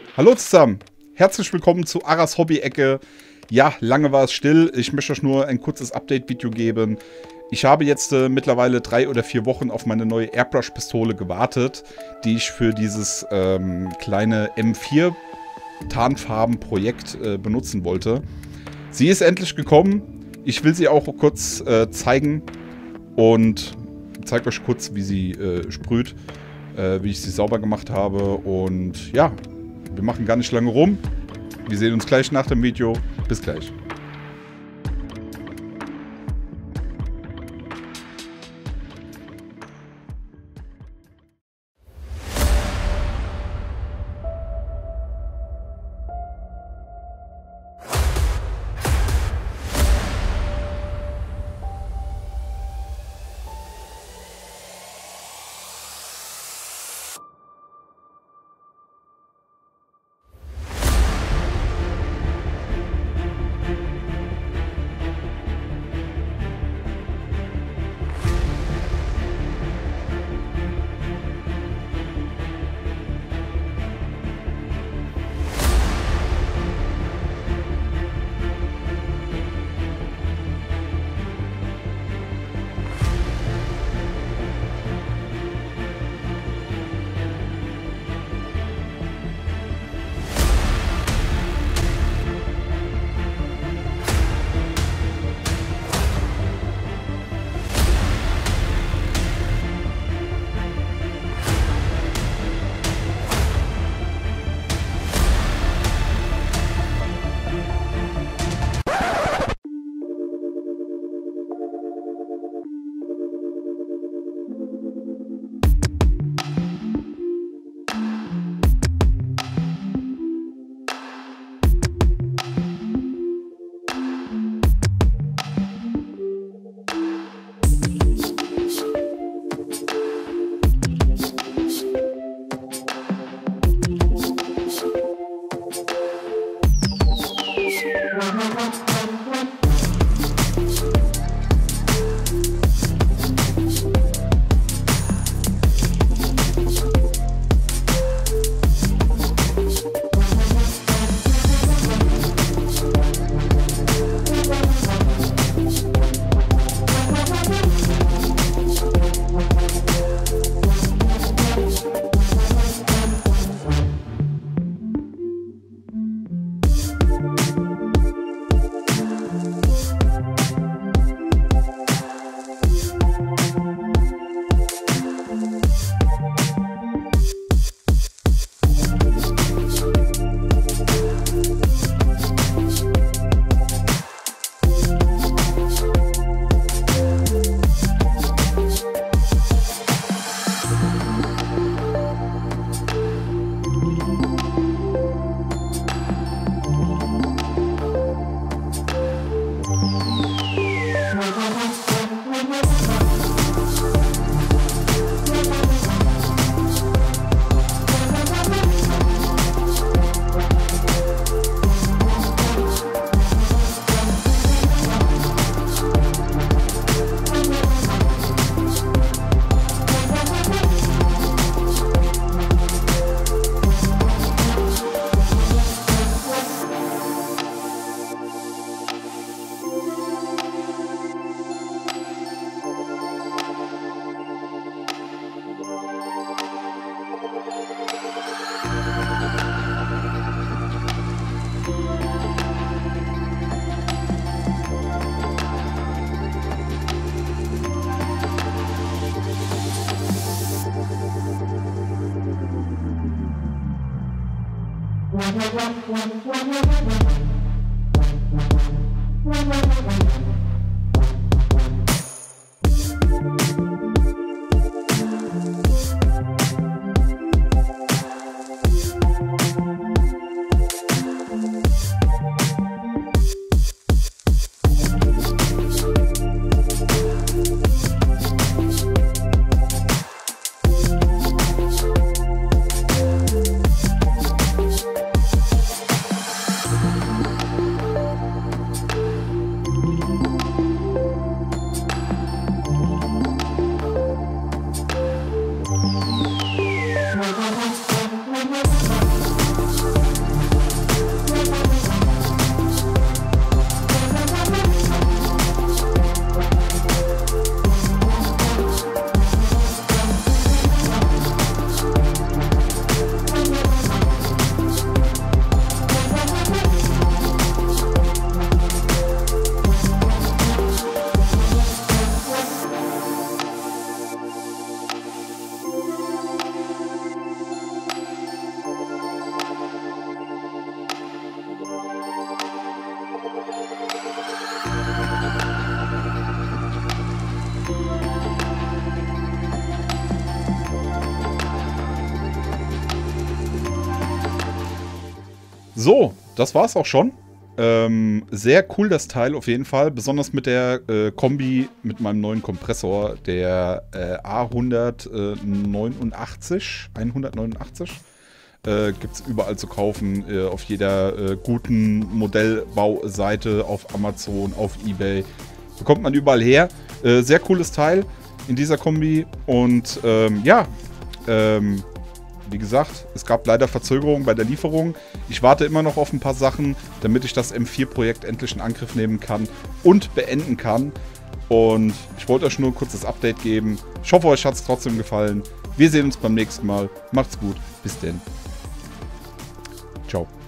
Hallo zusammen, herzlich willkommen zu Aras Hobby-Ecke. Ja, lange war es still, ich möchte euch nur ein kurzes Update-Video geben. Ich habe jetzt mittlerweile 3 oder 4 Wochen auf meine neue Airbrush-Pistole gewartet, die ich für dieses kleine M4 Tarnfarben-Projekt benutzen wollte. Sie ist endlich gekommen, ich will sie auch kurz zeigen und zeige euch kurz, wie sie sprüht, wie ich sie sauber gemacht habe und ja, wir machen gar nicht lange rum. Wir sehen uns gleich nach dem Video. Bis gleich. So, das war's auch schon. Sehr cool das Teil auf jeden Fall. Besonders mit der Kombi mit meinem neuen Kompressor, der A189. Gibt es überall zu kaufen, auf jeder guten Modellbauseite, auf Amazon, auf eBay. Bekommt man überall her. Sehr cooles Teil in dieser Kombi. Und wie gesagt, es gab leider Verzögerungen bei der Lieferung. Ich warte immer noch auf ein paar Sachen, damit ich das M4-Projekt endlich in Angriff nehmen kann und beenden kann. Und ich wollte euch nur ein kurzes Update geben. Ich hoffe, euch hat es trotzdem gefallen. Wir sehen uns beim nächsten Mal. Macht's gut. Bis denn. Ciao.